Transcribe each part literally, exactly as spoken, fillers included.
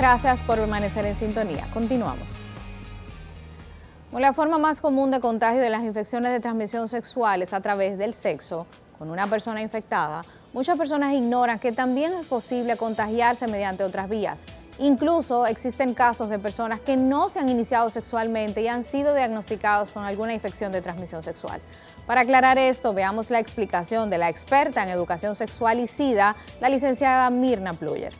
gracias por permanecer en sintonía. Continuamos. La forma más común de contagio de las infecciones de transmisión sexual es a través del sexo con una persona infectada. Muchas personas ignoran que también es posible contagiarse mediante otras vías. Incluso existen casos de personas que no se han iniciado sexualmente y han sido diagnosticados con alguna infección de transmisión sexual. Para aclarar esto, veamos la explicación de la experta en educación sexual y SIDA, la licenciada Mirna Pluyer.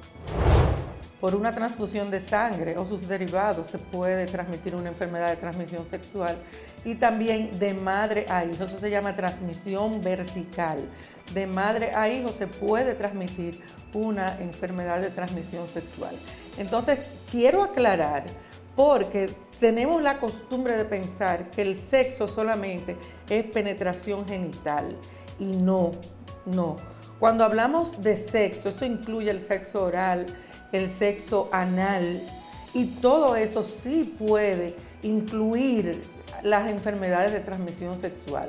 Por una transfusión de sangre o sus derivados se puede transmitir una enfermedad de transmisión sexual y también de madre a hijo. Eso se llama transmisión vertical. De madre a hijo se puede transmitir una enfermedad de transmisión sexual. Entonces, quiero aclarar, porque tenemos la costumbre de pensar que el sexo solamente es penetración genital y no, no. Cuando hablamos de sexo, eso incluye el sexo oral, el sexo anal, y todo eso sí puede incluir las enfermedades de transmisión sexual.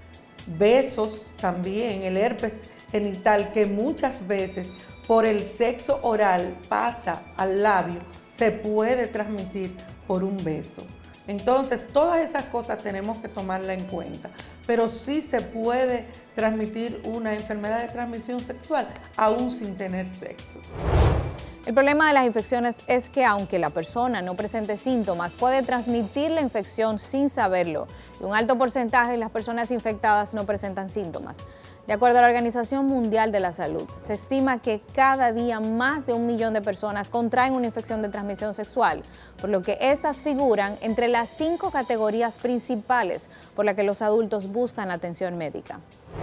Besos también, el herpes genital, que muchas veces por el sexo oral pasa al labio, se puede transmitir por un beso. Entonces, todas esas cosas tenemos que tomarlas en cuenta, pero sí se puede transmitir una enfermedad de transmisión sexual aún sin tener sexo. El problema de las infecciones es que aunque la persona no presente síntomas, puede transmitir la infección sin saberlo. Y un alto porcentaje de las personas infectadas no presentan síntomas. De acuerdo a la Organización Mundial de la Salud, se estima que cada día más de un millón de personas contraen una infección de transmisión sexual, por lo que estas figuran entre las cinco categorías principales por las que los adultos buscan atención médica.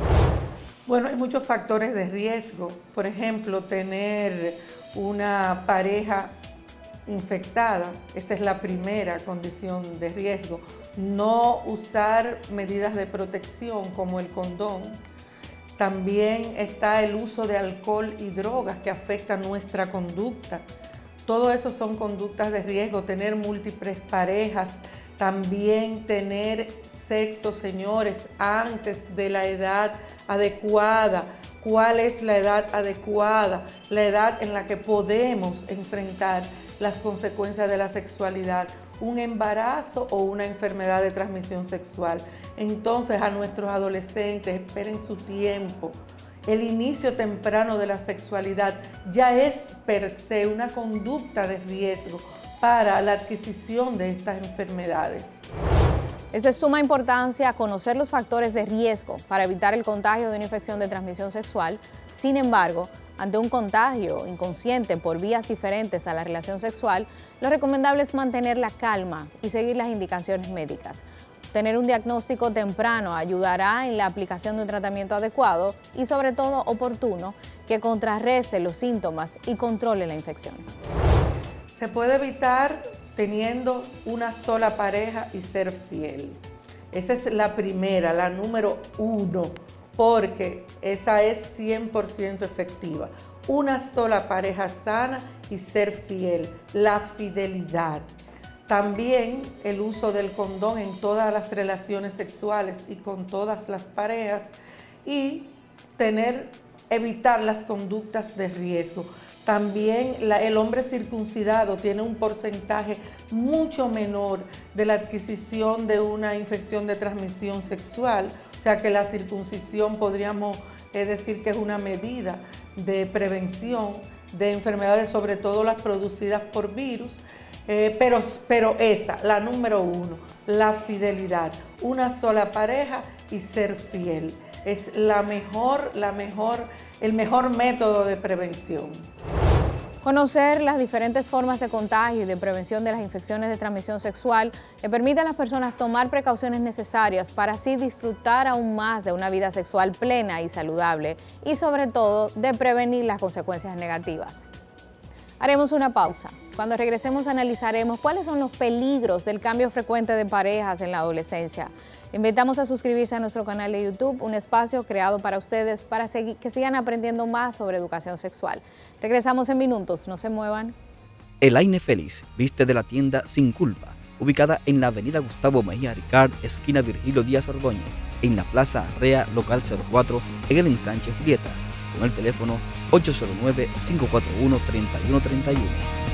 Bueno, hay muchos factores de riesgo. Por ejemplo, tener una pareja infectada, esa es la primera condición de riesgo. No usar medidas de protección como el condón. También está el uso de alcohol y drogas que afectan nuestra conducta. Todo eso son conductas de riesgo. Tener múltiples parejas, también tener sexo, señores, antes de la edad adecuada. ¿Cuál es la edad adecuada? La edad en la que podemos enfrentar las consecuencias de la sexualidad, un embarazo o una enfermedad de transmisión sexual. Entonces, a nuestros adolescentes, esperen su tiempo. El inicio temprano de la sexualidad ya es per se una conducta de riesgo para la adquisición de estas enfermedades. Es de suma importancia conocer los factores de riesgo para evitar el contagio de una infección de transmisión sexual. Sin embargo, ante un contagio inconsciente por vías diferentes a la relación sexual, lo recomendable es mantener la calma y seguir las indicaciones médicas. Tener un diagnóstico temprano ayudará en la aplicación de un tratamiento adecuado y, sobre todo, oportuno, que contrarreste los síntomas y controle la infección. Se puede evitar teniendo una sola pareja y ser fiel. Esa es la primera, la número uno, porque esa es cien por ciento efectiva. Una sola pareja sana y ser fiel, la fidelidad. También el uso del condón en todas las relaciones sexuales y con todas las parejas, y tener, evitar las conductas de riesgo. También la, el hombre circuncidado tiene un porcentaje mucho menor de la adquisición de una infección de transmisión sexual, o sea que la circuncisión podríamos eh, decir que es una medida de prevención de enfermedades, sobre todo las producidas por virus, eh, pero, pero esa, la número uno, la fidelidad, una sola pareja y ser fiel, es la mejor, la mejor, el mejor método de prevención. Conocer las diferentes formas de contagio y de prevención de las infecciones de transmisión sexual le permite a las personas tomar precauciones necesarias para así disfrutar aún más de una vida sexual plena y saludable y, sobre todo, de prevenir las consecuencias negativas. Haremos una pausa. Cuando regresemos analizaremos cuáles son los peligros del cambio frecuente de parejas en la adolescencia. Le invitamos a suscribirse a nuestro canal de YouTube, un espacio creado para ustedes para seguir, que sigan aprendiendo más sobre educación sexual. Regresamos en minutos, no se muevan. Elaine Félix viste de la tienda Sin Culpa, ubicada en la avenida Gustavo Mejía Ricard, esquina Virgilio Díaz Ordóñez, en la Plaza Arrea, local cero cuatro, en el ensanche Julieta, con el teléfono ocho cero nueve, cinco cuatro uno, tres uno tres uno.